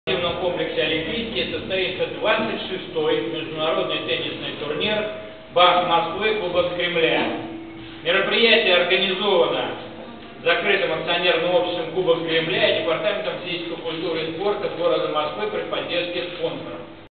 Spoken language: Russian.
В спортивном комплексе «Олимпийский» состоится 26-й международный теннисный турнир «Банк Москвы. Кубок Кремля». Мероприятие организовано закрытым акционерным обществом «Кубок Кремля» и Департаментом физической культуры и спорта города Москвы при поддержке спонсоров.